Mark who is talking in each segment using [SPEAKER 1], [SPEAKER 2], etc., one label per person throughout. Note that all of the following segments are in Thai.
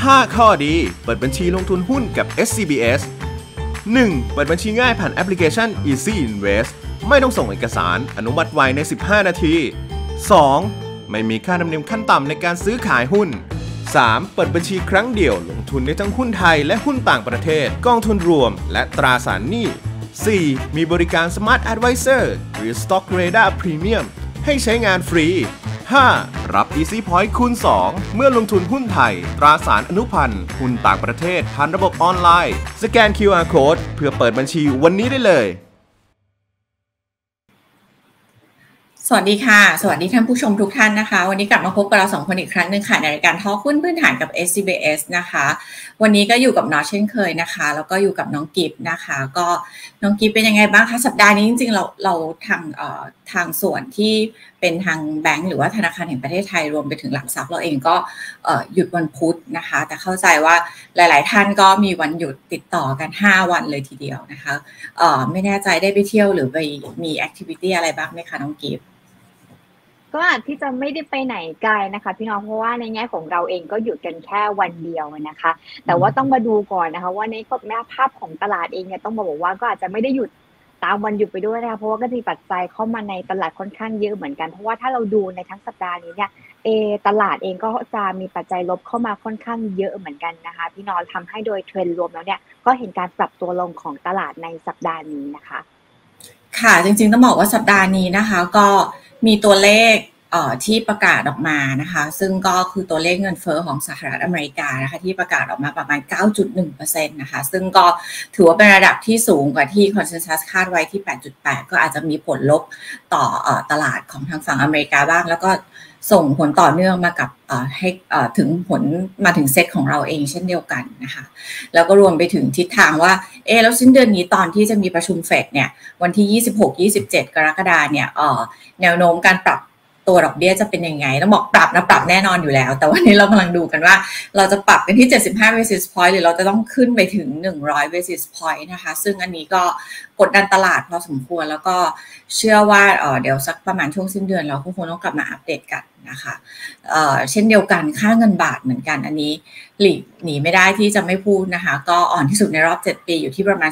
[SPEAKER 1] 5 ข้อดีเปิดบัญชีลงทุนหุ้นกับ SCBS 1. เปิดบัญชีง่ายผ่านแอปพลิเคชัน Easy Invest ไม่ต้องส่งเอกสารอนุมัติไวใน 15 นาที 2. ไม่มีค่าธรรมเนียมขั้นต่ำในการซื้อขายหุ้น 3. เปิดบัญชีครั้งเดียวลงทุนในทั้งหุ้นไทยและหุ้นต่างประเทศกองทุนรวมและตราสารหนี้ 4. มีบริการ Smart Advisor หรือ Stock Radar Premium ให้ใช้งานฟรี 5. รับ Easy Point คูณ 2 เมื่อลงทุนหุ้นไทยตราสารอนุพันธ์หุ้นต่างประเทศผ่านระบบออนไลน์สแกน QR Code เพื่อเปิดบัญชีวันนี้ได้เลย
[SPEAKER 2] สวัสดีค่ะสวัสดีท่านผู้ชมทุกท่านนะคะวันนี้กลับมาพบกับเรา2คนอีกครั้งนึงค่ะในรายการทอล์คหุ้นพื้นฐานกับ SCBS นะคะวันนี้ก็อยู่กับน้องเช่นเคยนะคะแล้วก็อยู่กับน้องกิฟต์นะคะก็น้องกิฟต์เป็นยังไงบ้างคะสัปดาห์นี้จริงๆเราทางส่วนที่เป็นทางแบงก์หรือว่าธนาคารแห่งประเทศไทยรวมไปถึงหลักทรัพย์เราเองก็หยุดวันพุธนะคะแต่เข้าใจว่าหลายๆท่านก็มีวันหยุดติดต่อกัน5วันเลยทีเดียวนะคะไม่แน่ใจได้ไปเที่ยวหรือไปมีแอคทิวิตี้อะไรบ้างไหมคะน้องกิฟต์
[SPEAKER 3] ก็อาจที่จะไม่ได้ไปไหนไกลนะคะพี่น้องเพราะว่าในแง่ของเราเองก็หยุดกันแค่วันเดียวนะคะแต่ว่าต้องมาดูก่อนนะคะว่าในภาพของตลาดเองเนี่ยต้องบอกว่าก็อาจจะไม่ได้หยุดตามวันหยุดไปด้วยนะคะเพราะว่าก็มีปัจจัยเข้ามาในตลาดค่อนข้างเยอะเหมือนกันเพราะว่าถ้าเราดูในทั้งสัปดาห์นี้เนี่ยตลาดเองก็จะมีปัจจัยลบเข้ามาค่อนข้างเยอะเหมือนกันนะคะพี่น้องทำให้โดยเทรนด์รวมแล้วเนี่ยก็เห็นการปรับตัวลงของตลาดในสัปดาห์นี้นะคะ
[SPEAKER 2] ค่ะจริงๆต้องบอกว่าสัปดาห์นี้นะคะก็มีตัวเลขที่ประกาศออกมานะคะซึ่งก็คือตัวเลขเงินเฟ้อของสหรัฐอเมริกานะคะที่ประกาศออกมาประมาณ 9.1% นะคะซึ่งก็ถือว่าเป็นระดับที่สูงกว่าที่คอนเซนแซสคาดไว้ที่ 8.8 ก็อาจจะมีผลลบต่อตลาดของทางฝั่งอเมริกาบ้างแล้วก็ส่งผลต่อเนื่องมากับให้ถึงผลมาถึงเซตของเราเองเช่นเดียวกันนะคะแล้วก็รวมไปถึงทิศทางว่าแล้วสิ้นเดือนนี้ตอนที่จะมีประชุมเฟดเนี่ยวันที่ 26-27 กรกฎาคมเนี่ยแนวโน้มการปรับตัวดอกเบี้ยจะเป็นยังไงต้องบอกปรับแน่นอนอยู่แล้วแต่วันนี้เรากำลังดูกันว่าเราจะปรับกันที่75 basis point หรือเราจะต้องขึ้นไปถึง100 basis point นะคะซึ่งอันนี้ก็กดดันตลาดพอสมควรแล้วก็เชื่อว่าเดี๋ยวสักประมาณช่วงสิ้นเดือนเราก็คงต้องกลับมาอัปเดตกันนะคะเช่นเดียวกันค่าเงินบาทเหมือนกันอันนี้หนีไม่ได้ที่จะไม่พูดนะคะก็อ่อนที่สุดในรอบ7ปีอยู่ที่ประมาณ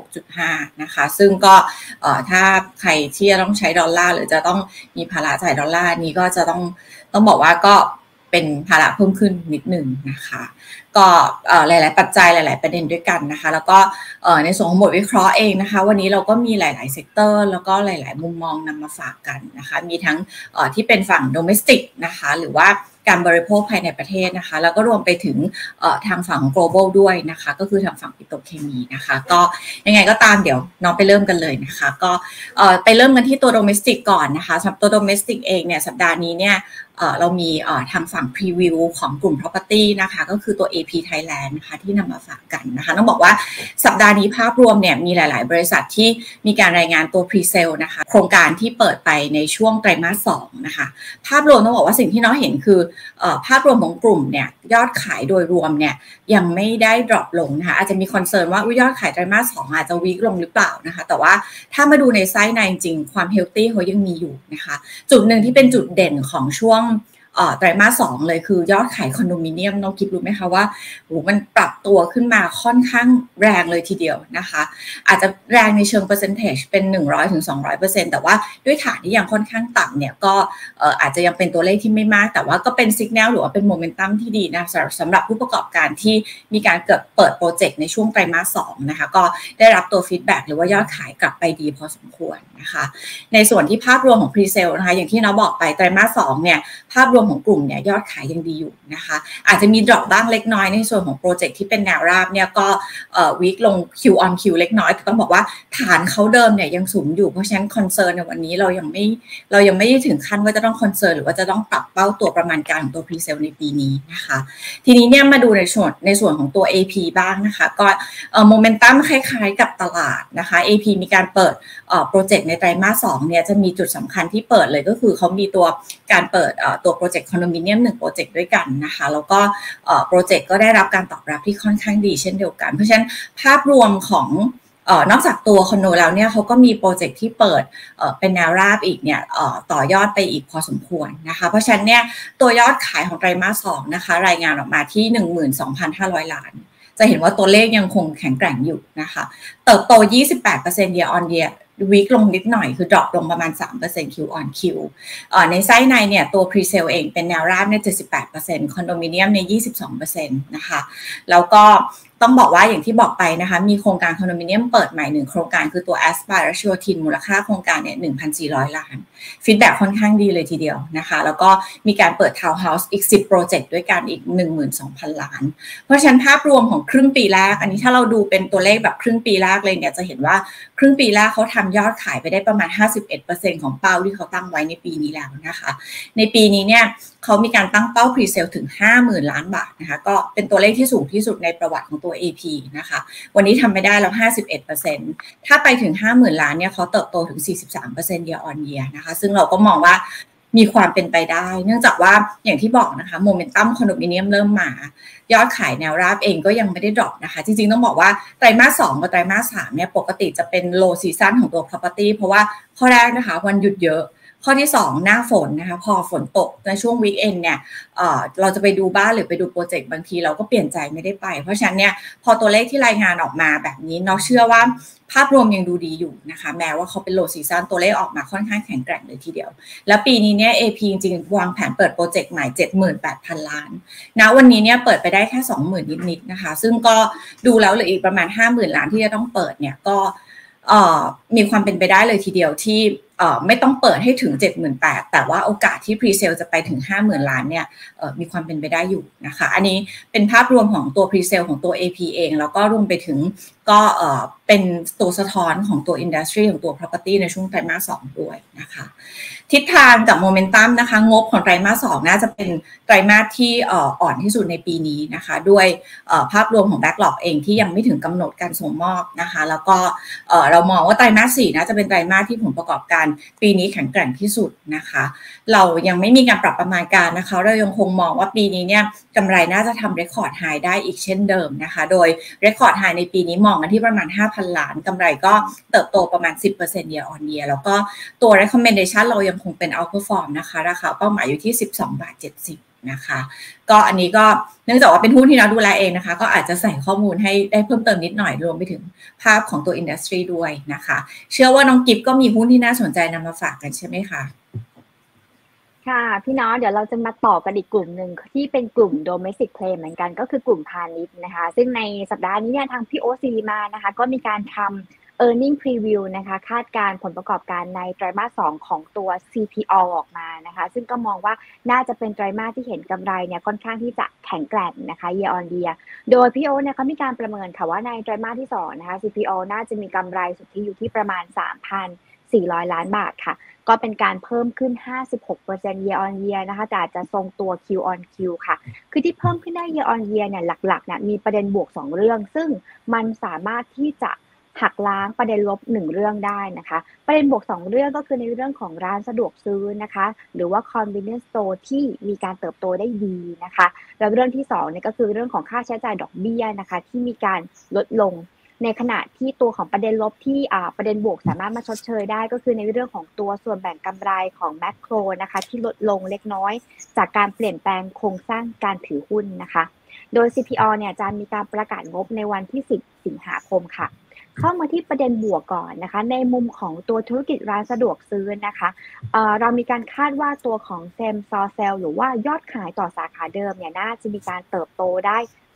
[SPEAKER 2] 36.5 นะคะซึ่งก็ถ้าใครที่จะต้องใช้ดอลลาร์หรือจะต้องมีภาระจ่ายดอลลาร์นี้ก็จะต้องบอกว่าก็เป็นภาระเพิ่มขึ้นนิดหนึ่งนะคะก็หลายๆปัจจัยหลายๆประเด็นด้วยกันนะคะแล้วก็ในส่วนของบทวิเคราะห์เองนะคะวันนี้เราก็มีหลายๆเซกเตอร์แล้วก็หลายๆมุมมองนำมาฝากกันนะคะมีทั้งที่เป็นฝั่งโดเมสติกนะคะหรือว่าการบริโภคภายในประเทศนะคะแล้วก็รวมไปถึงทางฝั่งของ global ด้วยนะคะก็คือทางฝั่งปิโตรเคมีนะคะก็ยังไงก็ตามเดี๋ยวน้องไปเริ่มกันเลยนะคะก็ไปเริ่มกันที่ตัวโดเมสติกก่อนนะคะสำหรับตัวโดเมสติกเองเนี่ยสัปดาห์นี้เนี่ยเรามีทางฝั่งพรีวิวของกลุ่ม property นะคะก็คือตัว AP Thailand นะคะที่นำมาฝากกันนะคะต้องบอกว่าสัปดาห์นี้ภาพรวมเนี่ยมีหลายๆบริษัทที่มีการรายงานตัว pre-sale นะคะโครงการที่เปิดไปในช่วงไตรมาส2นะคะภาพรวมต้องบอกว่าสิ่งที่น้องเห็นคือภาพรวมของกลุ่มเนี่ยยอดขายโดยรวมเนี่ยยังไม่ได้ดรอปลงนะคะอาจจะมีคอนเซิร์นว่ายอดขายไตรมาส2อาจจะวีคลงหรือเปล่านะคะแต่ว่าถ้ามาดูในไส้ในจริงความเฮลตี้เขายังมีอยู่นะคะจุดหนึ่งที่เป็นจุดเด่นของช่วงไตรมาส2เลยคือยอดขายคอนโดมิเนียมน้องคิดรู้ไหมคะว่ามันปรับตัวขึ้นมาค่อนข้างแรงเลยทีเดียวนะคะอาจจะแรงในเชิง percentage เป็น 100-200% แต่ว่าด้วยฐานที่ยังค่อนข้างต่ำเนี่ยก็อาจจะยังเป็นตัวเลขที่ไม่มากแต่ว่าก็เป็น signal หรือว่าเป็น momentum ที่ดีนะสำหรับผู้ประกอบการที่มีการเปิดโปรเจกต์ในช่วงไตรมาส2นะคะก็ได้รับตัว feedback หรือว่ายอดขายกลับไปดีพอสมควรนะคะในส่วนที่ภาพรวมของ pre-sale นะคะอย่างที่น้องบอกไปไตรมาส2เนี่ยภาพรวมของกลุ่มเนี่ยยอดขายยังดีอยู่นะคะอาจจะมีดรอปบ้างเล็กน้อยในส่วนของโปรเจกต์ที่เป็นแนวราบเนี่ยก็วีคลง Q on Q เล็กน้อยแต่ต้องบอกว่าฐานเขาเดิมเนี่ยยังสูงอยู่เพราะฉะนั้นคอนเซิร์นในวันนี้เรายังไม่ได้ถึงขั้นว่าจะต้องคอนเซิร์นหรือว่าจะต้องปรับเป้าตัวประมาณการของตัว pre-sale ในปีนี้นะคะทีนี้เนี่ยมาดูในส่วนของตัว AP บ้างนะคะก็โมเมนตัมคล้ายๆกับตลาดนะคะ AP มีการเปิดโปรเจกต์ในไตรมาส2เนี่ยจะมีจุดสำคัญที่เปิดเลยก็คือเขามีตัวการเปิดตัวโปรเจกต์คอนโดมิเนียม1โปรเจกต์ด้วยกันนะคะแล้วก็โปรเจกต์ก็ได้รับการตอบรับที่ค่อนข้างดีเช่นเดียวกันเพราะฉะนั้นภาพรวมของนอกจากตัวคอนโดแล้วเนี่ยเขาก็มีโปรเจกต์ที่เปิดเป็นแนวราบอีกเนี่ยต่อยอดไปอีกพอสมควรนะคะเพราะฉะนั้นเนี่ยตัวยอดขายของไตรมาส2นะคะรายงานออกมาที่ 12,500 ล้านจะเห็นว่าตัวเลขยังคงแข็งแกร่งอยู่นะคะเติบโต 28% year on year วีคลงนิดหน่อยคือ drop ลงประมาณ 3% Q on Q ในไส้ในเนี่ยตัว pre-sale เองเป็นแนวราบเนี่ย 78% คอนโดมิเนียมเนี่ย 22% นะคะแล้วก็ต้องบอกว่าอย่างที่บอกไปนะคะมีโครงการคอนโดมิเนียมเปิดใหม่1โครงการคือตัว Aspire รัชโยธินมูลค่าโครงการเนี่ย 1,400 ล้านฟีดแบ็กค่อนข้างดีเลยทีเดียวนะคะแล้วก็มีการเปิดทาวน์เฮาส์อีก10โปรเจกต์ด้วยกันอีก 12,000 ล้านเพราะฉะนั้นภาพรวมของครึ่งปีแรกอันนี้ถ้าเราดูเป็นตัวเลขแบบครึ่งปีแรกเลยเนี่ยจะเห็นว่าครึ่งปีแรกเขาทำยอดขายไปได้ประมาณ 51% ของเป้าที่เขาตั้งไว้ในปีนี้แล้วนะคะในปีนี้เนี่ยเขามีการตั้งเป้า pre-sale ถึง 50,000 ล้านบาทนะคะก็เป็นตัวเลขที่สูงที่สุดในประวัติของตัว AP นะคะวันนี้ทำไม่ได้แล้ว 51% ถ้าไปถึง 50,000 ล้านเนี่ยเขาเติบโตถึง 43% year on year นะคะซึ่งเราก็มองว่ามีความเป็นไปได้เนื่องจากว่าอย่างที่บอกนะคะโมเมนตัมคอนโดมิเนียมเริ่มมายอดขายแนวราบเองก็ยังไม่ได้ดรอปนะคะจริงๆต้องบอกว่าไตรมาส2กับไตรมาส3เนี่ยปกติจะเป็น low season ของตัว property เพราะว่าข้อแรกนะคะวันหยุดเยอะข้อที่2หน้าฝนนะคะพอฝนตกในช่วงวีคเอนเนี่ยเราจะไปดูบ้านหรือไปดูโปรเจกต์บางทีเราก็เปลี่ยนใจไม่ได้ไปเพราะฉะนั้นเนี่ยพอตัวเลขที่รายงานออกมาแบบนี้เนาะเชื่อว่าภาพรวมยังดูดีอยู่นะคะแม้ว่าเขาเป็น low season ตัวเลขออกมาค่อนข้างแข็งแกร่งเลยทีเดียวแล้วปีนี้เนี่ย AP จริงๆวางแผนเปิดโปรเจกต์ใหม่ 78,000 ล้านนะวันนี้เนี่ยเปิดไปได้แค่ 20,000 นิดๆนะคะซึ่งก็ดูแล้วเหลืออีกประมาณ 50,000 ล้านที่จะต้องเปิดเนี่ยก็มีความเป็นไปได้เลยทีเดียวที่ไม่ต้องเปิดให้ถึง 78,000 แต่ว่าโอกาสที่ pre-sale จะไปถึง 50,000 ล้านเนี่ยมีความเป็นไปได้อยู่นะคะอันนี้เป็นภาพรวมของตัว pre-sale ของตัว AP เองแล้วก็รวมไปถึงก็เป็นตัวสะท้อนของตัว industry ของตัว property ในช่วงไตรมาส2ด้วยนะคะทิศทางกับโมเมนตัมนะคะงบของไตรมาส2น่าจะเป็นไตรมาสที่อ่อนที่สุดในปีนี้นะคะด้วยภาพรวมของ backlog เองที่ยังไม่ถึงกำหนดการส่งมอบนะคะแล้วก็เรามองว่าไตรมาส4น่าจะเป็นไตรมาสที่ผลประกอบการปีนี้แข็งแกร่งที่สุดนะคะเรายังไม่มีการปรับประมาณการนะคะเรายังคงมองว่าปีนี้เนี่ยกำไรน่าจะทำ record high ได้อีกเช่นเดิมนะคะโดย record high ในปีนี้มองกันที่ประมาณ 5,000 ล้านกำไรก็เติบโตประมาณ 10% year on year แล้วก็ตัว recommendation เรายังคงเป็น outperform นะคะราคาเป้าหมายอยู่ที่ 12.70 บาทนะคะก็อันนี้ก็เนื่องจากว่าเป็นหุ้นที่เราดูแลเองนะคะก็อาจจะใส่ข้อมูลให้ได้เพิ่มเติมนิดหน่อยรวมไปถึงภาพของตัว industry ด้วยนะคะเชื่อว่าน้องกิฟก็มีหุ้นที่น่าสนใจนำมาฝากกันใช่ไหมคะ
[SPEAKER 3] ค่ะพี่น้องเดี๋ยวเราจะมาต่อกันอีกกลุ่มหนึ่งที่เป็นกลุ่ม domestic play เหมือนกันก็คือกลุ่มพาณิชย์นะคะซึ่งในสัปดาห์นี้เนี่ยทางพี่โอซีมานะคะก็มีการทำearning preview นะคะคาดการผลประกอบการในไตรมาส2ของตัว CPO ออกมานะคะซึ่งก็มองว่าน่าจะเป็นไตรมาสที่เห็นกำไรเนี่ยค่อนข้างที่จะแข็งแกร่งนะคะ year on year โดยพี่โอเนี่ยเขามีการประเมินค่ะว่าในไตรมาสที่2นะคะ CPO น่าจะมีกำไรสุทธิอยู่ที่ประมาณ 3,400 ล้านบาทค่ะก็เป็นการเพิ่มขึ้น 56% year on year นะคะแต่อาจจะทรงตัว Q on Q ค่ะคือที่เพิ่มขึ้นได้ year on year เนี่ยหลักๆเนี่ยมีประเด็นบวก2เรื่องซึ่งมันสามารถที่จะหักล้างประเด็นลบ1เรื่องได้นะคะประเด็นบวก2เรื่องก็คือในเรื่องของร้านสะดวกซื้อนะคะหรือว่า convenience store ที่มีการเติบโตได้ดีนะคะแล้วเรื่องที่2เนี่ยก็คือเรื่องของค่าใช้จ่ายดอกเบี้ยนะคะที่มีการลดลงในขณะที่ตัวของประเด็นลบที่ประเด็นบวกสามารถมาชดเชยได้ก็คือในเรื่องของตัวส่วนแบ่งกำไรของแมคโครนะคะที่ลดลงเล็กน้อยจากการเปลี่ยนแปลงโครงสร้างการถือหุ้นนะคะโดย CPO เนี่ยจะมีการประกาศงบในวันที่10 สิงหาคมค่ะเข้ามาที่ประเด็นบวกก่อนนะคะในมุมของตัวธุรกิจร้านสะดวกซื้อนะคะเรามีการคาดว่าตัวของเซมซอเซลหรือว่ายอดขายต่อสาขาเดิมเนี่ยน่าจะมีการเติบโตได้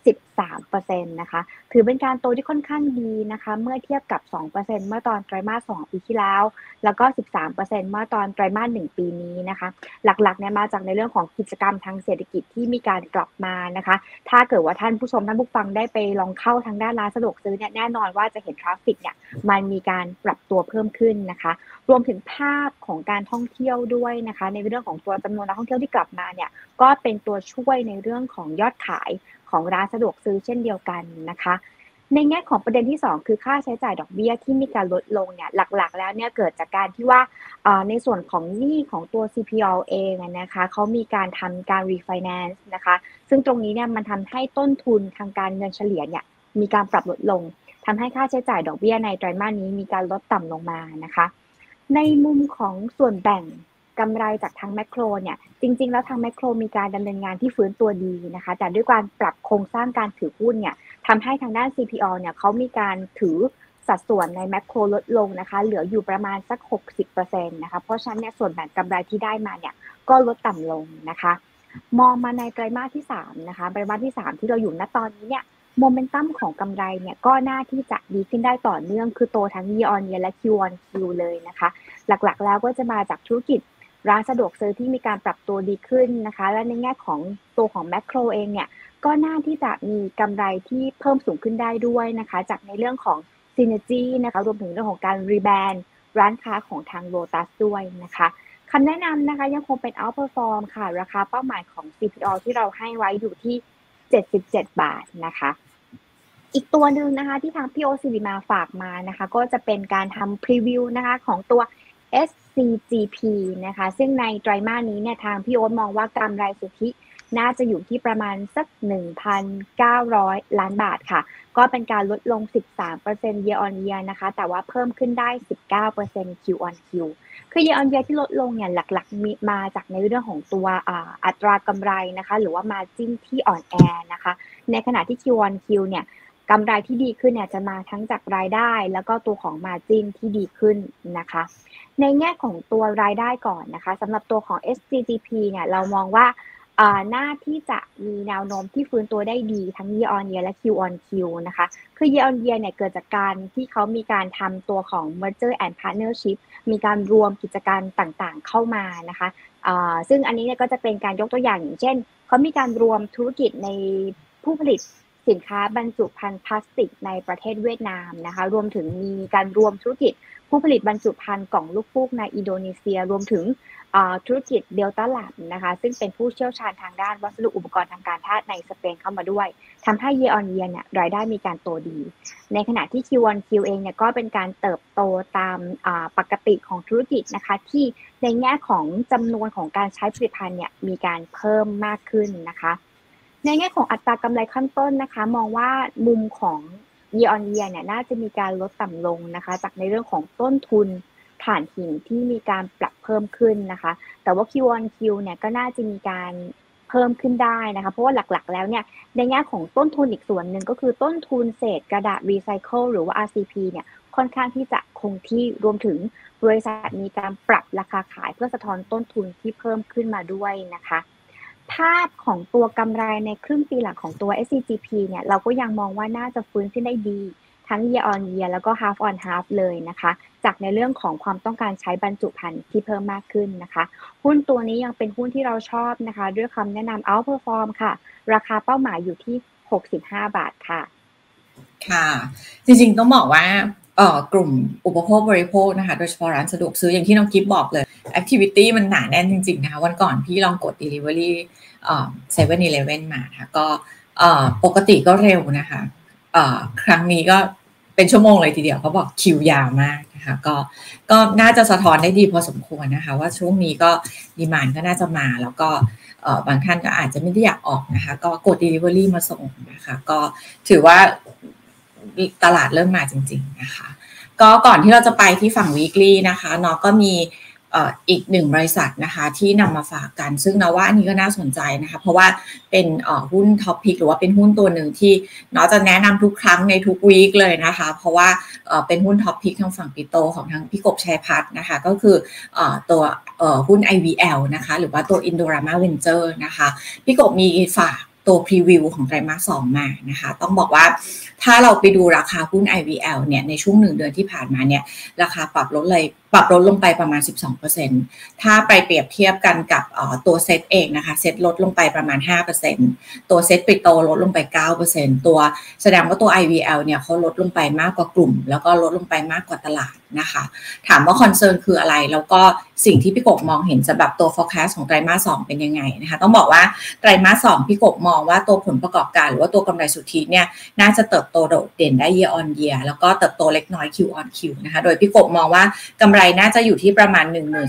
[SPEAKER 3] 13% นะคะถือเป็นการโตที่ค่อนข้างดีนะคะเมื่อเทียบกับ 2% เมื่อตอนไตรมาส2ปีที่แล้วแล้วก็ 13% เมื่อตอนไตรมาส1ปีนี้นะคะหลักๆเนี่ยมาจากในเรื่องของกิจกรรมทางเศรษฐกิจที่มีการกลับมานะคะถ้าเกิดว่าท่านผู้ชมท่านผู้ฟังได้ไปลองเข้าทางด้านร้านสะดวกซื้อเนี่ยแน่นอนว่าจะเห็นทราฟฟิกเนี่ยมันมีการปรับตัวเพิ่มขึ้นนะคะรวมถึงภาพของการท่องเที่ยวด้วยนะคะในเรื่องของตัวจำนวนนักท่องเที่ยวที่กลับมาเนี่ยก็เป็นตัวช่วยในเรื่องของยอดขายของร้านสะดวกซื้อเช่นเดียวกันนะคะในแง่ของประเด็นที่2คือค่าใช้จ่ายดอกเบี้ยที่มีการลดลงเนี่ยหลักๆแล้วเนี่ยเกิดจากการที่ว่าในส่วนของหนี้ของตัว CPO เองนะคะเขามีการทำการ refinance นะคะซึ่งตรงนี้เนี่ยมันทำให้ต้นทุนทางการเงินเฉลี่ยเนี่ยมีการปรับลดลงทำให้ค่าใช้จ่ายดอกเบี้ยในไตรมาสนี้มีการลดต่ำลงมานะคะในมุมของส่วนแบ่งกำไรจากทางแมคโครเนี่ยจริงๆแล้วทางแมคโครมีการดำเนินงานที่ฟื้นตัวดีนะคะแต่ด้วยการปรับโครงสร้างการถือหุ้นเนี่ยทำให้ทางด้าน CPO เนี่ยเขามีการถือสัดส่วนในแมคโครลดลงนะคะเหลืออยู่ประมาณสัก 60% นะคะเพราะฉะนั้นเนี่ยส่วนแบ่งกำไรที่ได้มาเนี่ยก็ลดต่ำลงนะคะมองมาในไตรมาสที่3นะคะไตรมาสที่3ที่เราอยู่ณตอนนี้เนี่ยโมเมนตัมของกำไรเนี่ยก็น่าที่จะดีขึ้นได้ต่อเนื่องคือโตทั้ง year on year และ Q on Q เลยนะคะหลักๆแล้วก็จะมาจากธุรกิจร้านสะดวกซื้อที่มีการปรับตัวดีขึ้นนะคะและในแง่ของตัวของแมคโครเองเนี่ยก็น่าที่จะมีกำไรที่เพิ่มสูงขึ้นได้ด้วยนะคะจากในเรื่องของ Synergy นะคะรวมถึงเรื่องของการรีแบรนด์ร้านค้าของทาง Lotus ด้วยนะคะคำแนะนำนะคะยังคงเป็น Outperform ค่ะราคาเป้าหมายของ CPO ที่เราให้ไว้อยู่ที่77 บาทนะคะอีกตัวหนึ่งนะคะที่ทางพี่โอศิริมาฝากมานะคะก็จะเป็นการทำพรีวิวนะคะของตัว SCGP นะคะซึ่งในไตรมาสนี้เนี่ยทางพี่โอ๊ตมองว่ากำไรสุทธิน่าจะอยู่ที่ประมาณสัก 1,900 ล้านบาทค่ะก็เป็นการลดลง 13% year on year นะคะแต่ว่าเพิ่มขึ้นได้ 19% Q on Q คือ year on year ที่ลดลงเนี่ยหลักๆมีมาจากในเรื่องของตัวอัตรากำไรนะคะหรือว่า margin ที่อ่อนแอนะคะในขณะที่ Q on Q เนี่ยกำไรที่ดีขึ้นเนี่ยจะมาทั้งจากรายได้แล้วก็ตัวของ margin ที่ดีขึ้นนะคะในแง่ของตัวรายได้ก่อนนะคะสำหรับตัวของ SCGP เนี่ยเรามองว่าหน้าที่จะมีแนวโน้มที่ฟื้นตัวได้ดีทั้ง year on year และ Q on Q นะคะคือ year on year เนี่ยเกิดจากการที่เขามีการทำตัวของ merger and partnership มีการรวมกิจการต่างๆเข้ามานะคะซึ่งอันนี้เนี่ยก็จะเป็นการยกตัวอย่างอย่างเช่นเขามีการรวมธุรกิจในผู้ผลิตสินค้าบรรจุภัณฑ์พลาสติกในประเทศเวียดนามนะคะรวมถึงมีการรวมธุรกิจผู้ผลิตบรรจุภัณฑ์กล่องลูกฟูกในอินโดนีเซียรวมถึงธุรกิจเดลต้าแลบนะคะซึ่งเป็นผู้เชี่ยวชาญทางด้านวัสดุอุปกรณ์ทางการแพทย์ในสเปนเข้ามาด้วยทำให้ year on year เนี่ยรายได้มีการโตดีในขณะที่ Q on Q เองเนี่ยก็เป็นการเติบโตตามปกติของธุรกิจนะคะที่ในแง่ของจำนวนของการใช้ผลิตภัณฑ์เนี่ยมีการเพิ่มมากขึ้นนะคะในแง่ของอัตรากำไรขั้นต้นนะคะมองว่ามุมของ year on year เนี่ยน่าจะมีการลดต่ำลงนะคะจากในเรื่องของต้นทุนถ่านหินที่มีการปรับเพิ่มขึ้นนะคะแต่ว่า Q on Q เนี่ยก็น่าจะมีการเพิ่มขึ้นได้นะคะเพราะว่าหลักๆแล้วเนี่ยในแง่ของต้นทุนอีกส่วนหนึ่งก็คือต้นทุนเศษกระดาษรีไซเคิลหรือว่า RCP เนี่ยค่อนข้างที่จะคงที่รวมถึงบริษัทมีการปรับราคาขายเพื่อสะท้อนต้นทุนที่เพิ่มขึ้นมาด้วยนะคะภาพของตัวกำไรในครึ่งปีหลังของตัว SCGP เนี่ยเราก็ยังมองว่าน่าจะฟื้นขึ้นได้ดีทั้ง year on year แล้วก็ half on half เลยนะคะจากในเรื่องของความต้องการใช้บรรจุภัณฑ์ที่เพิ่มมากขึ้นนะคะหุ้นตัวนี้ยังเป็นหุ้นที่เราชอบนะคะด้วยคำแนะนำ outperform ค่ะราคาเป้าหมายอยู่ที่65 บาทค่ะ
[SPEAKER 2] ค่ะจริงๆต้องบอกว่ากลุ่มอุปโภคบริโภคนะคะโดยเฉพาะร้านสะดวกซื้ออย่างที่น้องกิฟบอกเลย activity มันหนาแน่นจริงๆนะคะวันก่อนพี่ลองกด delivery 7-Eleven มาค่ะก็ปกติก็เร็วนะคะครั้งนี้ก็เป็นชั่วโมงเลยทีเดียวเขาบอกคิวยาวมากนะคะก็น่าจะสะท้อนได้ดีพอสมควรนะคะว่าช่วงนี้ก็ดีมานด์ก็น่าจะมาแล้วก็บางท่านก็อาจจะไม่ได้อยากออกนะคะก็กด delivery มาส่งนะคะก็ถือว่าตลาดเริ่มมาจริงๆนะคะก็ก่อนที่เราจะไปที่ฝั่ง weekly นะคะเนาะก็มีอีกหนึ่งบริษัทนะคะที่นำมาฝากกันซึ่งนะว่าอันนี้ก็น่าสนใจนะคะเพราะว่าเป็นหุ้นท็อปพิกหรือว่าเป็นหุ้นตัวหนึ่งที่เนาะจะแนะนำทุกครั้งในทุกวีคเลยนะคะเพราะว่าเป็นหุ้นท็อปพิกทางฝั่งปิโตของทางพี่กบชัยพัฒน์นะคะก็คือตัวหุ้น IVL นะคะหรือว่าตัว Indorama Venture นะคะพี่กบมีฝากตัวพรีวิวของไตรมาส 2มานะคะต้องบอกว่าถ้าเราไปดูราคาหุ้น IVL เนี่ยในช่วง1เดือนที่ผ่านมาเนี่ยราคาปรับลดลงไปประมาณ 12% ถ้าไปเปรียบเทียบกันกับตัวเซตเองนะคะเซตลดลงไปประมาณ 5% ตัวเซตปิโตลดลงไป 9% ตัวแสดงว่าตัว IVL เนี่ยเขาลดลงไปมากกว่ากลุ่มแล้วก็ลดลงไปมากกว่าตลาดนะคะถามว่าคอนเซิร์นคืออะไรแล้วก็สิ่งที่พี่กบมองเห็นสำหรับตัว forecast ของไตรมาส 2เป็นยังไงนะคะต้องบอกว่าไตรมาส 2พี่กบมองว่าตัวผลประกอบการหรือว่าตัวกำไรสุทธิเนี่ยน่าจะเติบโตโดดเด่นได้ year on year แล้วก็เติบโตเล็กน้อย Q on Q นะคะโดยพี่กบมองว่ากำไรไรน่าจะอยู่ที่ประมาณ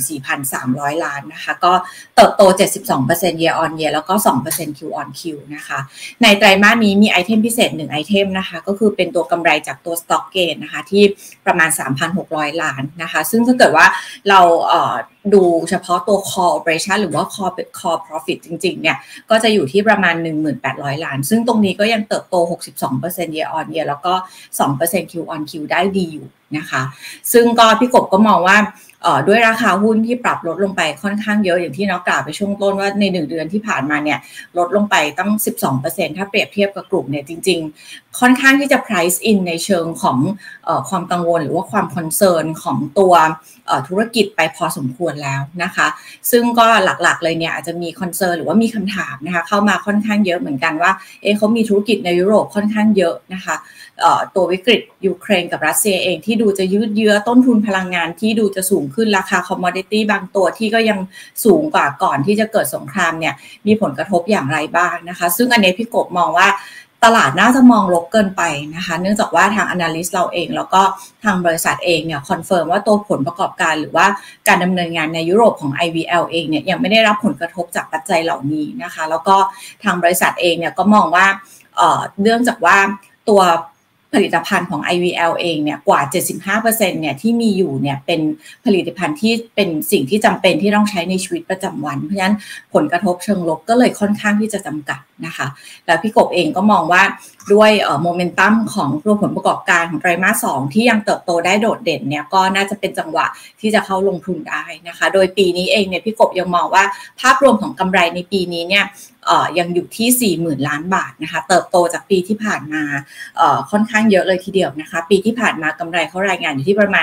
[SPEAKER 2] 14,300 ล้านนะคะก็เติบโต 72% year on year แล้วก็ 2% Q on Q นะคะในไตรมาสนี้มีไอเทมพิเศษ1ไอเทมนะคะก็คือเป็นตัวกำไรจากตัว stock gain นะคะที่ประมาณ 3,600 ล้านนะคะซึ่งถ้าเกิดว่าเราดูเฉพาะตัว core operation หรือว่า core profit จริงๆเนี่ยก็จะอยู่ที่ประมาณ 1,800 ล้านซึ่งตรงนี้ก็ยังเติบโต 62% year on year แล้วก็ 2% Q on Q ได้ดีอยู่นะคะซึ่งก็พี่กบก็มองว่าด้วยราคาหุ้นที่ปรับลดลงไปค่อนข้างเยอะอย่างที่น้องกล่าวไปช่วงต้นว่าใน1เดือนที่ผ่านมาเนี่ยลดลงไปตั้ง 12% ถ้าเปรียบเทียบกับกลุ่มเนี่ยจริงๆค่อนข้างที่จะ price in ในเชิงของความกังวลหรือว่าความ concern ของตัวธุรกิจไปพอสมควรแล้วนะคะซึ่งก็หลักๆเลยเนี่ยอาจจะมี concern หรือว่ามีคำถามนะคะเข้ามาค่อนข้างเยอะเหมือนกันว่าเขามีธุรกิจในยุโรปค่อนข้างเยอะนะคะตัววิกฤตยูเครนกับรัสเซียเองที่ดูจะยืดเยื้อต้นทุนพลังงานที่ดูจะสูงขึ้นราคาคอมมอดิตี้บางตัวที่ก็ยังสูงกว่าก่อนที่จะเกิดสงครามเนี่ยมีผลกระทบอย่างไรบ้างนะคะซึ่งอันนี้พี่กบมองว่าตลาดน่าจะมองลบเกินไปนะคะเนื่องจากว่าทาง analyst เราเองแล้วก็ทางบริษัทเองเนี่ยคอนเฟิร์มว่าตัวผลประกอบการหรือว่าการดำเนินงานในยุโรปของ IVL เองเนี่ยยังไม่ได้รับผลกระทบจากปัจจัยเหล่านี้นะคะแล้วก็ทางบริษัทเองเนี่ยก็มองว่าเนื่องจากว่าตัวผลิตภัณฑ์ของ IVL เองเนี่ยกว่า 75% เนี่ยที่มีอยู่เนี่ยเป็นผลิตภัณฑ์ที่เป็นสิ่งที่จำเป็นที่ต้องใช้ในชีวิตประจำวันเพราะฉะนั้นผลกระทบเชิงลบก็เลยค่อนข้างที่จะจำกัดนะคะแล้วพี่กบเองก็มองว่าด้วยโมเมนตัมของตัวผลประกอบการของไตรมาส 2ที่ยังเติบโตได้โดดเด่นเนี่ยก็น่าจะเป็นจังหวะที่จะเข้าลงทุนได้นะคะโดยปีนี้เองเนี่ยพี่กบยังมองว่าภาพรวมของกำไรในปีนี้เนี่ยยังอยู่ที่ 40,000 ล้านบาทนะคะเติบโตจากปีที่ผ่านมาค่อนข้างเยอะเลยทีเดียวนะคะปีที่ผ่านมากำไรเขารายงานอยู่ที่ประมาณ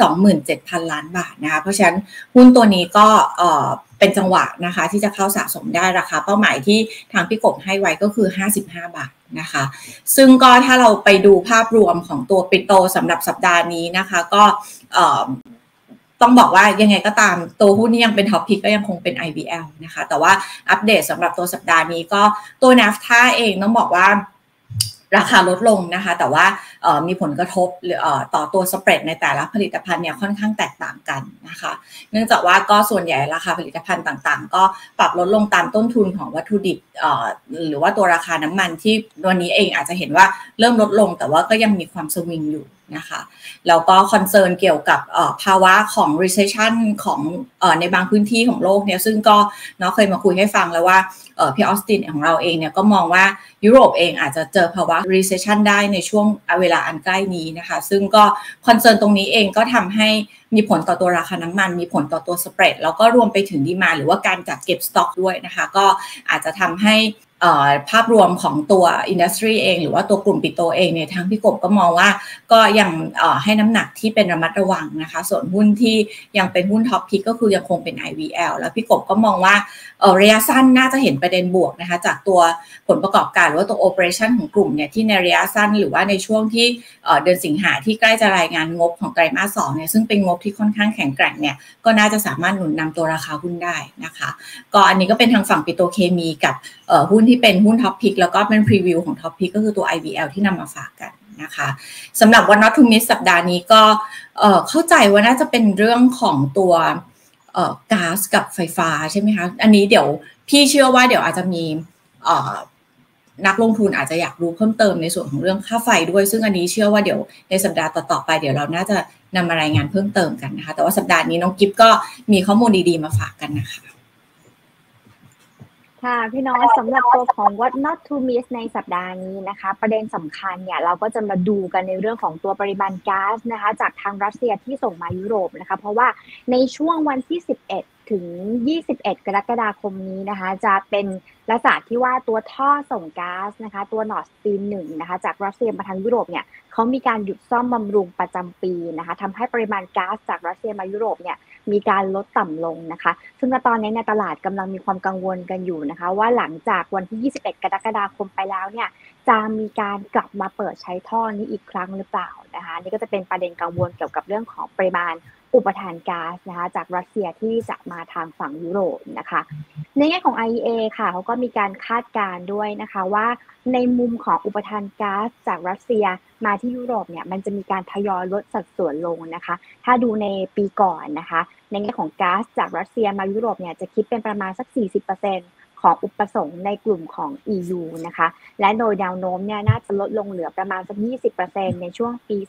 [SPEAKER 2] 27,000 ล้านบาทนะคะเพราะฉะนั้นหุ้นตัวนี้ก็เป็นจังหวะนะคะที่จะเข้าสะสมได้ราคาเป้าหมายที่ทางพี่กบให้ไว้ก็คือ55 บาทนะคะซึ่งก็ถ้าเราไปดูภาพรวมของตัวปิโตสำหรับสัปดาห์นี้นะคะก็ต้องบอกว่ายังไงก็ตามตัวหุ้นที่ยังเป็นท็อปพิกก็ยังคงเป็น IVL นะคะแต่ว่าอัปเดตสำหรับตัวสัปดาห์นี้ก็ตัว NAFTA เองต้องบอกว่าราคาลดลงนะคะแต่ว่ามีผลกระทบต่อตัวสเปรดในแต่ละผลิตภัณฑ์เนี่ยค่อนข้างแตกต่างกันนะคะเนื่องจากว่าก็ส่วนใหญ่ราคาผลิตภัณฑ์ต่างๆก็ปรับลดลงตามต้นทุนของวัตถุดิบหรือว่าตัวราคาน้ำมันที่วันนี้เองอาจจะเห็นว่าเริ่มลดลงแต่ว่าก็ยังมีความสวิงอยู่นะคะแล้วก็คอนเซิร์นเกี่ยวกับภาวะของ recession ของในบางพื้นที่ของโลกเนี่ยซึ่งก็เนาะเคยมาคุยให้ฟังแล้วว่าพี่ออสตินของเราเองเนี่ยก็มองว่ายุโรปเองอาจจะเจอภาวะ recession ได้ในช่วงเวลาอันใกล้นี้นะคะซึ่งก็คอนเซิร์นตรงนี้เองก็ทำให้มีผลต่อตัวราคาน้ำมันมีผลต่อตัวสเปรดแล้วก็รวมไปถึงดีมานด์หรือว่าการจัดเก็บสต็อกด้วยนะคะก็อาจจะทำให้ภาพรวมของตัวอินดัสทรีเองหรือว่าตัวกลุ่มปิโตรเองเนี่ยทางพี่กบก็มองว่าก็ยังให้น้ำหนักที่เป็นระมัดระวังนะคะส่วนหุ้นที่ยังเป็นหุ้นท็อปพิกก็คือยังคงเป็น IVL แล้วพี่กบก็มองว่าระยะสั้นน่าจะเห็นประเด็นบวกนะคะจากตัวผลประกอบการหรือว่าตัวโอเปอเรชั่นของกลุ่มเนี่ยที่ในระยะสั้นหรือว่าในช่วงที่เดือนสิงหาที่ใกล้จะรายงานงบของไตรมาส 2เนี่ยซึ่งเป็นงบที่ค่อนข้างแข็งแกร่งเนี่ยก็น่าจะสามารถหนุนนำตัวราคาหุ้นได้นะคะก็อันนี้ก็เป็นทางฝั่งปิโตรเคมีกับหุ้นที่เป็นหุ้นท็อปพิกแล้วก็เป็นพรีวิวของท็อปพิกก็คือตัว IVL ที่นำมาฝากกันนะคะสำหรับวัน Not to Miss สัปดาห์นี้ก็เข้าใจว่าน่าจะเป็นเรื่องของตัวก๊าซกับไฟฟ้าใช่ไหมคะอันนี้เดี๋ยวพี่เชื่อว่าเดี๋ยวอาจจะมีนักลงทุนอาจจะอยากรู้เพิ่มเติมในส่วนของเรื่องค่าไฟด้วยซึ่งอันนี้เชื่อว่าเดี๋ยวในสัปดาห์ต่อๆไปเดี๋ยวเราน่าจะนำมารายงานเพิ่มเติมกันนะคะแต่ว่าสัปดาห์นี้น้องกิฟก็มีข้อมูลดีๆมาฝากกันนะคะ
[SPEAKER 3] ค่ะพี่น้องสำหรับตัวของ What Not to Miss ในสัปดาห์นี้นะคะประเด็นสำคัญเนี่ยเราก็จะมาดูกันในเรื่องของตัวปริมาณก๊าซนะคะจากทางรัสเซียที่ส่งมายุโรปนะคะเพราะว่าในช่วงวันที่11ถึง21กรกฎาคมนี้นะคะจะเป็นลักษณะที่ว่าตัวท่อส่งก๊าซนะคะตัว Nord Stream 1นะคะจากรัสเซียมาทางยุโรปเนี่ยเขามีการหยุดซ่อมบำรุงประจำปีนะคะทำให้ปริมาณก๊าซจากรัสเซียมายุโรปเนี่ยมีการลดต่ำลงนะคะซึ่งตอนนี้ในตลาดกำลังมีความกังวลกันอยู่นะคะว่าหลังจากวันที่21กรกฎาคมไปแล้วเนี่ยจจะมีการกลับมาเปิดใช้ท่อนี้อีกครั้งหรือเปล่านะคะนี่ก็จะเป็นประเด็นกังวลเกี่ยวกับเรื่องของปริมาณอุปทานก๊าซนะคะจากรัสเซียที่จะมาทางฝั่งยุโรปนะคะในแง่ของ IEA ค่ะเขาก็มีการคาดการณ์ด้วยนะคะว่าในมุมของอุปทานก๊าซจากรัสเซียมาที่ยุโรปเนี่ยมันจะมีการทยอยลดสัดส่วนลงนะคะถ้าดูในปีก่อนนะคะในแง่ของก๊าซจากรัสเซียมายุโรปเนี่ยจะคิดเป็นประมาณสัก 40% ของอุปสงค์ในกลุ่มของ EU นะคะและโดยแนวโน้มเนี่ยน่าจะลดลงเหลือประมาณสัก 20% ในช่วงปี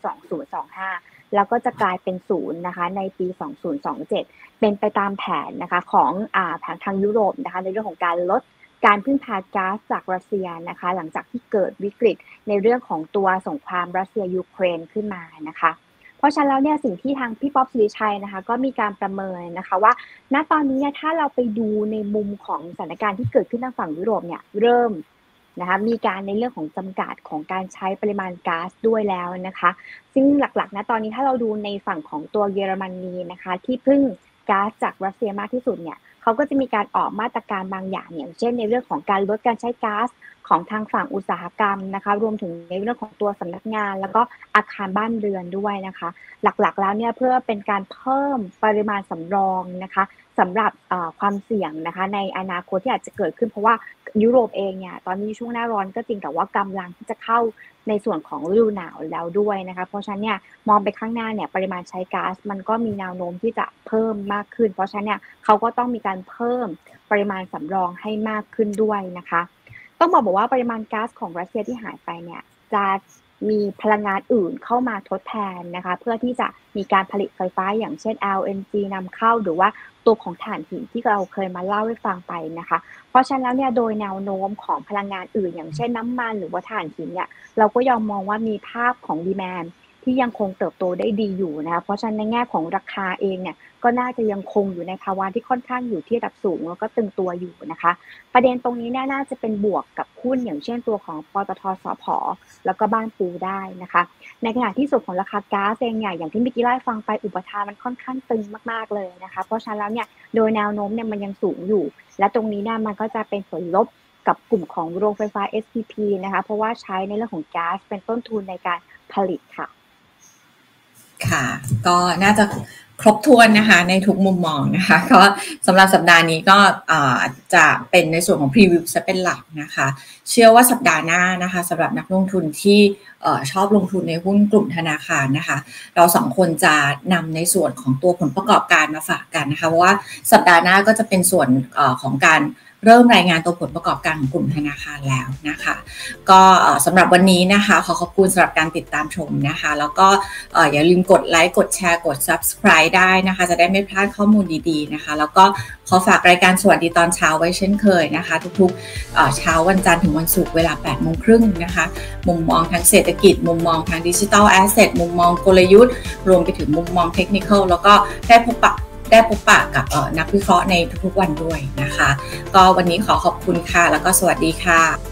[SPEAKER 3] 2025แล้วก็จะกลายเป็น0นะคะในปี 2027 เป็นไปตามแผนนะคะของทางยุโรปนะคะในเรื่องของการลดการพึ่งพาก๊าซจากรัสเซียนะคะหลังจากที่เกิดวิกฤตในเรื่องของตัวสงครามรัสเซียยูเครนขึ้นมานะคะเพราะฉะนั้นแล้วเนี่ยสิ่งที่ทางพี่ป๊อปศิริชัยนะคะก็มีการประเมินนะคะว่าณตอนนี้เนี่ยถ้าเราไปดูในมุมของสถานการณ์ที่เกิดขึ้นทางฝั่งยุโรปเนี่ยเริ่มนะคะมีการในเรื่องของจำกัดของการใช้ปริมาณก๊าซด้วยแล้วนะคะซึ่งหลักๆนะตอนนี้ถ้าเราดูในฝั่งของตัวเยอรมนีนะคะที่พึ่งก๊าซจากรัสเซียมากที่สุดเนี่ยเขาก็จะมีการออกมาตรการบางอย่างอย่างเช่นในเรื่องของการลดการใช้ก๊าซของทางฝั่งอุตสาหกรรมนะคะรวมถึงในเรื่องของตัวสำนักงานแล้วก็อาคารบ้านเรือนด้วยนะคะหลักๆแล้วเนี่ยเพื่อเป็นการเพิ่มปริมาณสำรองนะคะสำหรับความเสี่ยงนะคะในอนาคตที่อาจจะเกิดขึ้นเพราะว่ายุโรปเองเนี่ยตอนนี้ช่วงหน้าร้อนก็จริงแต่ว่ากำลังที่จะเข้าในส่วนของฤดูหนาวแล้วด้วยนะคะเพราะฉะนั้นเนี่ยมองไปข้างหน้าเนี่ยปริมาณใช้ก๊าซมันก็มีแนวโน้มที่จะเพิ่มมากขึ้นเพราะฉะนั้นเนี่ยเขาก็ต้องมีการเพิ่มปริมาณสำรองให้มากขึ้นด้วยนะคะต้องบอกว่าปริมาณก๊าซของรัสเซียที่หายไปเนี่ยจะมีพลังงานอื่นเข้ามาทดแทนนะคะเพื่อที่จะมีการผลิตไฟฟ้าอย่างเช่น LNG นำเข้าหรือว่าตัวของถ่านหินที่เราเคยมาเล่าให้ฟังไปนะคะเพราะฉะนั้นแล้วเนี่ยโดยแนวโน้มของพลังงานอื่นอย่างเช่นน้ำมันหรือว่าถ่านหินเนี่ยเราก็ยังมองว่ามีภาพของดีแมนด์ที่ยังคงเติบโตได้ดีอยู่นะคะเพราะฉะนั้นในแง่ของราคาเองเนี่ยก็น่าจะยังคงอยู่ในภาวะที่ค่อนข้างอยู่ที่ระดับสูงแล้วก็ตึงตัวอยู่นะคะประเด็นตรงนี้น่าจะเป็นบวกกับหุ้นอย่างเช่นตัวของปตท.สผ.แล้วก็บ้านปูได้นะคะในขณะที่ส่วนของราคาก๊าซเองเนี่ยอย่างที่เมื่อกี้เล่าให้ฟังไปอุปทานมันค่อนข้างตึงมากๆเลยนะคะเพราะฉะนั้นแล้วเนี่ยโดยแนวโน้มเนี่ยมันยังสูงอยู่และตรงนี้เนี่ยมันก็จะเป็นผลลบกับกลุ่มของโรงไฟฟ้า SPP นะคะเพราะว่าใช้ในเรื่องของก๊าซเป็นต้นทุนในการผลิตค่ะ
[SPEAKER 2] ค่ะก็น่าจะครบถ้วนนะคะในทุกมุมมองนะคะก็สำหรับสัปดาห์นี้ก็จะเป็นในส่วนของพรีวิวจะเป็นหลักนะคะเชื่อว่าสัปดาห์หน้านะคะสำหรับนักลงทุนที่ชอบลงทุนในหุ้นกลุ่มธนาคารนะคะเราสองคนจะนำในส่วนของตัวผลประกอบการมาฝากกันนะคะเพราะว่าสัปดาห์หน้าก็จะเป็นส่วนของการเริ่มรายงานตัวผลประกอบการของกลุ่มธนาคารแล้วนะคะก็สำหรับวันนี้นะคะขอบคุณสำหรับการติดตามชมนะคะแล้วก็อย่าลืมกดไลค์กดแชร์กด Subscribe ได้นะคะจะได้ไม่พลาดข้อมูลดีๆนะคะแล้วก็ขอฝากรายการสวัสดีตอนเช้าไว้เช่นเคยนะคะทุกๆเช้าวันจันทร์ถึงวันศุกร์เวลา 8:30 น.นะคะมุมมองทางเศรษฐกิจมุมมองทางดิจิทัลแอสเซทมุมมองกลยุทธ์รวมไปถึงมุมมองเทคนิคอลแล้วก็ได้พบปะกับนักวิเคราะห์ในทุกๆวันด้วยนะคะก็วันนี้ขอบคุณค่ะแล้วก็สวัสดีค่ะ